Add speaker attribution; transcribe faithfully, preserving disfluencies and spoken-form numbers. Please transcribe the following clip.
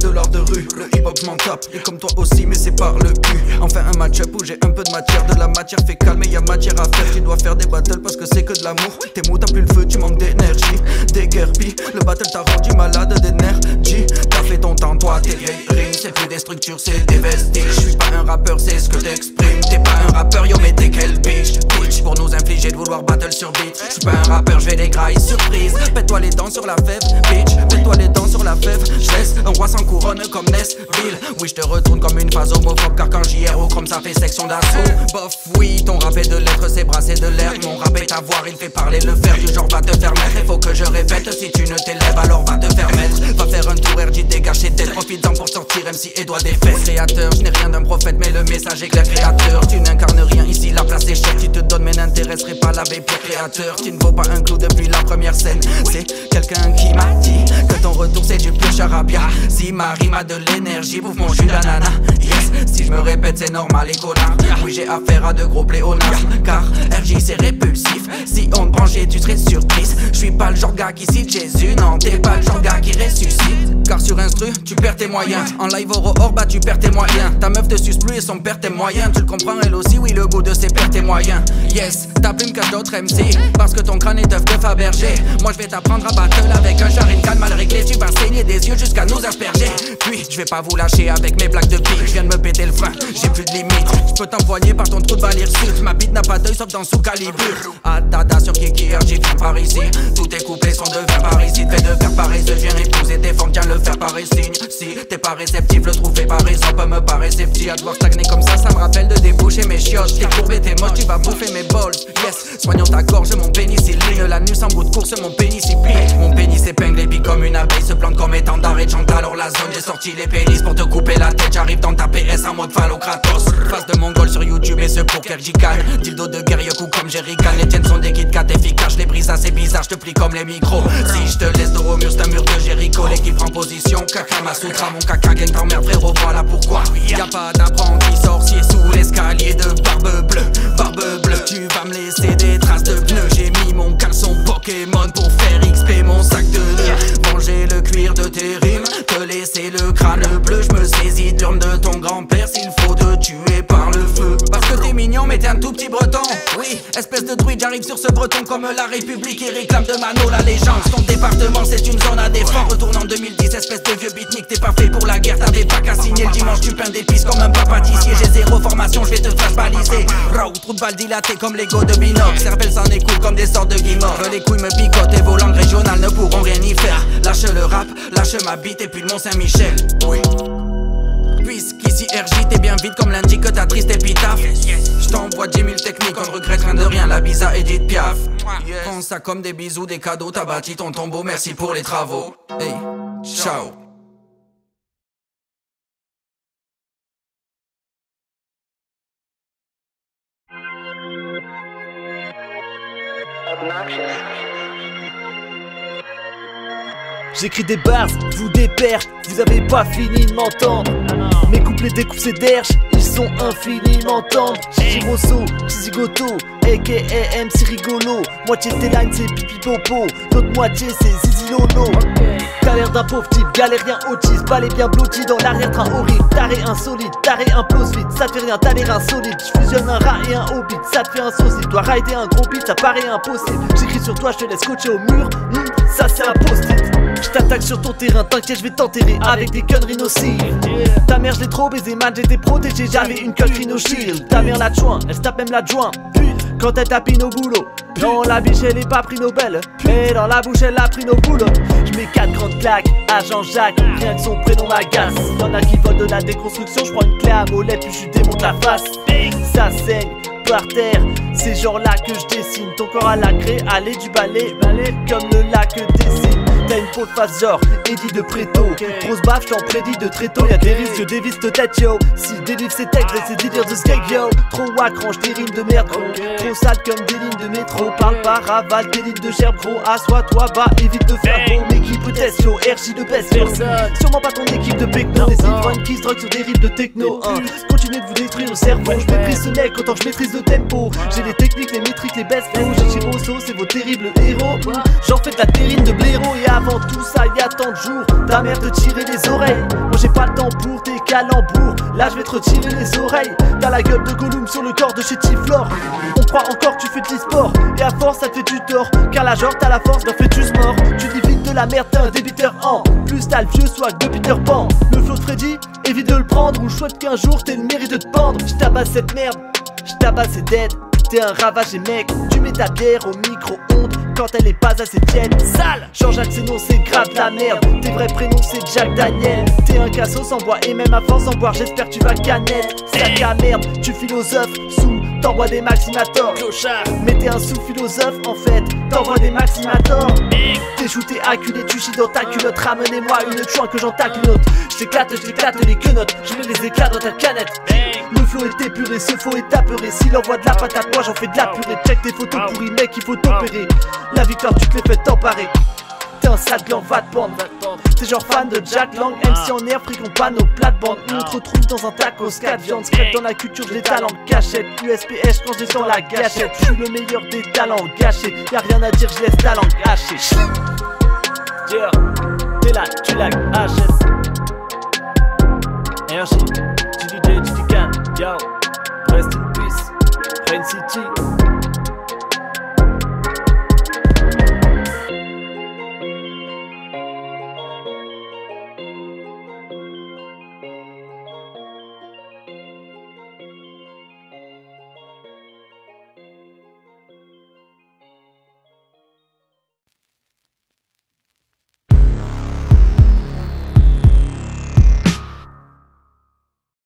Speaker 1: de l'art de rue. Le hip-hop m'en tape, et comme toi aussi, mais c'est par le cul. Enfin un match-up où j'ai un peu de matière. De la matière fait calme, y'a matière à faire. Tu dois faire des battles parce que c'est que de l'amour. T'es mou, t'as plus le feu, tu manques d'énergie. Déguerpi, le battle t'a rendu malade d'énergie. T'as fait ton temps, toi, tes vieilles rimes. C'est plus des structures, c'est des vestiges. Je suis pas un rappeur, c'est ce que t'exprimes. T'es pas un rappeur, yo, mais t'es quel bitch. Bitch, pour nous infliger de vouloir battle sur beat. Je suis pas un rappeur, je vais des grailles surprise. Pète-toi les dents sur la fève, bitch. Pète-toi les dents sur la fève. J'laisse un roi sans couronne comme Nesville. Oui, je te retourne comme une phase homophobe. Car quand j'y ai au chrome, ça fait section d'assaut. Bof, oui, ton rap est de lettres, c'est brasser de l'air. Mon rap est à voir, il fait parler le fer. Du genre, va te faire mettre. Il faut que je répète. Si tu ne t'élèves, alors va te faire mettre. Va faire un tour R J, dégage tes têtes. Profite-en pour sortir M C et doigts des fesses. Créateur, je n'ai rien d'un prophète, mais le message est clair. Créateur, tu n'incarnes rien ici, la place est chère. Tu te donnes, mais n'intéresserait pas la pire créateur. Tu ne vaux pas un clou depuis la première scène. C'est quelqu'un qui m'a dit que ton retour c'est du pur charabia. Si ma rime a de l'énergie, bouffe mon jus d'ananas. Yes, si je me répète c'est normal les connards. Oui j'ai affaire à de gros pléonasmes. Car R J c'est répulsif. Si on te branchait tu serais surprise. Je suis pas le genre gars qui cite Jésus. Non t'es pas le genre gars qui ressuscite. Car sur instru tu perds tes moyens. En live au hors bah tu perds tes moyens. Ta meuf te suce plus et son père tes moyens. Tu le comprends elle aussi oui le goût de ses pères tes moyens. Yes ta plume cache d'autres M C. Parce que ton crâne est œuf de Fabergé. Moi je vais t'apprendre à battle avec un char et une canne mal réglée. Tu vas saigner des yeux jusqu'à nous asperger. Puis je vais pas vous lâcher avec mes plaques de pique. Je viens de me péter le frein, j'ai plus de limite. Je peux t'envoyer par ton trou de balle hirsute. Ma bite n'a pas d'œil sauf dans sous calibre. Ah dada sur Kiki R J viens par ici. Tous tes couplets sont de vin par ici. Fais de faire pareil, je viens épouser tes formes. Tiens le faire par signe. Si t'es pas réceptif, le trouver par ça peut me paraître sceptique. À devoir stagner comme ça, ça me rappelle de déboucher mes chiottes. T'es courbé, t'es moche, tu vas bouffer mes balls. Yes, soignons ta gorge, mon pénicilline. La nuit sans bout de course, mon pénis y plie. Mon pénis épingle et pique comme une abeille. Se plante comme étendard et chante alors la zone. J'ai sorti les pénis pour te couper la tête. J'arrive dans ta P S en mode phallocratos. Face de mongol sur YouTube et ce pour Kerjikan. Dildo de guerrier coup comme Jerrycan. Les tiennes sont des Kit Kat efficaces. Je les brise assez bizarre, je te plie comme les micros. Si je te laisse dos au mur, c'est un mur de Jericho. L'équipe prend position, caca ma soutra. Mon caca gagne t'emmerde frérot, voilà pourquoi. Y'a pas d'apprenti sorcier sous l'escalier de barbe bleue. Barbe bleue, tu vas me laisser des traces de pneus. J'ai mis mon caleçon Pokémon pour faire X P mon sac de nœuds. Manger le cuir de tes rimes, te laisser le crâne bleu. Je me saisis de l'urne de ton grand-père s'il faut te tuer par le feu. Parce que t'es mignon mais t'es un tout petit breton. Oui, espèce de druide, j'arrive sur ce breton comme la République. Il réclame de Mano la légende. Ton département c'est une zone à défendre. Retourne en deux mille dix, espèce de vieux beatnik. T'es pas fait pour la guerre, t'avais pas qu'à signer. Le dimanche tu peins des pistes comme un papa pâtissier. J'ai zéro formation, je vais te flash baliser. Raw, trou de balle dilaté comme l'ego de Binoc. Cervelle s'en écoule comme des sortes de guimauves. Les couilles me picotent et vos langues régionales ne pourront rien y faire. Lâche le rap, lâche ma bite et puis le Mont Saint-Michel. Oui. Puisqu'ici R J t'es bien vite comme l'indique ta triste épitaphe. Je t'envoie dix mille techniques, on ne regrette rien de rien. La bise à Edith Piaf. Prends ça comme des bisous, des cadeaux. T'as bâti ton tombeau, merci pour les travaux. Hey, ciao.
Speaker 2: J'écris des bars, vous des perches, vous avez pas fini de m'entendre. Mes couplets découpent ces derches, ils sont infiniment tendres. Gigi Rosso, Zigoto, aka M C Rigolo. Moitié de tes lines c'est pipi popo, l'autre moitié c'est Zizi Lolo. T'as l'air d'un pauvre type, galérien autiste, balai bien blotti dans l'arrière-train horrible. Taré insolite, taré implose vite, ça te fait rien, t'as l'air insolite. J'fusionne un rat et un hobbit, ça te fait un saucisse. Dois rider un gros beat, ça paraît impossible. J'écris sur toi, je te laisse coacher au mur, mmh, ça c'est un post-it. J't'attaque sur ton terrain, t'inquiète, je vais t'enterrer avec des conneries nocives. Ta mère, je l'ai trop baisé, man, j'étais protégé, j'avais une cut no shield. Ta mère la joint, elle se tape même la joint. Quand elle tapine au boulot, non, la biche elle est pas prix Nobel, mais dans la bouche elle a pris nos boulots. J'mets quatre grandes claques à Jean-Jacques, rien que son prénom m'agace. Y'en a qui volent de la déconstruction, j'prends une clé à molette puis je démonte la face. Ça saigne par terre, c'est genre là que je dessine. Ton corps à la craie, aller du balai, comme le lac dessine. T'as une peau de face genre Eddie de Préto. Grosse baffe, j'en prédis de très tôt. Y'a des risques, je dévisse de tête yo. Si délivre ses textes, laisse ses délires de skate yo. Trop wack, range des rimes de merde gros. Trop sale comme des lignes de métro. Parle pas, ravale des lignes de gerbe gros. Assois-toi bas, évite de faire gros. Mes qui hypothèse, yo, R J de baisse personne. Sûrement pas ton équipe de Pecno, des ivrognes qui se droguent sur des rives de techno, hein. Continuez de vous détruire le cerveau, je maîtrise ce mec autant je maîtrise le tempo. J'ai les techniques, les métriques, les best flows. J'ai Giroso, c'est vos terribles héros. J'en fais de la terrine de blaireau. Et avant tout ça, y'a tant de jours, ta mère te tirer les oreilles. Moi j'ai pas le temps pour tes calembours, là je vais te retirer les oreilles. T'as la gueule de Gollum sur le corps de chez Tiflor. On croit encore que tu fais de l'e-sport, et à force ça te fait du tort. Car la genre t'as la force d'un fœtus mort. Tu dis vite de la merde, t'es un débiteur en plus t'as le vieux swag de Peter Pan. Le flow de Freddy, évite de le prendre, ou je souhaite qu'un jour t'aies le mérite de te pendre. J'tabasse cette merde, j'tabasse c'est dead. T'es un ravagé mec, tu mets ta bière au micro-ondes quand elle est pas assez tiède. Sale, Jean-Jacques c'est non, c'est grave la merde. Tes vrais prénoms c'est Jack Daniel. T'es un cassos sans bois et même à force en boire j'espère que tu vas canette. Sac à merde, tu philosophes sous, t'envoies des maximators. Clochard, mais t'es un sous-philosophe en fait, t'envoies des maximators. T'es shooté, acculé, tu chies dans ta culotte. Ramenez-moi une chouin que j'entaque une autre. J'éclate, j'éclate les quenottes, je mets les éclats dans ta canette. Le flow est épuré, ce faux est apeuré. S'il envoie de la patate, moi j'en fais de la purée. Check tes photos pourries mec, il faut t'opérer. La victoire tu te l'es fait t'emparer. T'es un sale gland, va te pendre. T'es genre fan de Jack Lang, M C en air, fric en panneau, plate-bande. On te retrouve dans un tacos, quatre viandes, scrap dans la culture, j'ai des talents cachette. U S P S quand j'ai dans la gâchette. Je suis le meilleur des talents gâchés. Y'a rien à dire, je laisse ta langue hachée. Yeah, t'es là, tu lag, H S R J.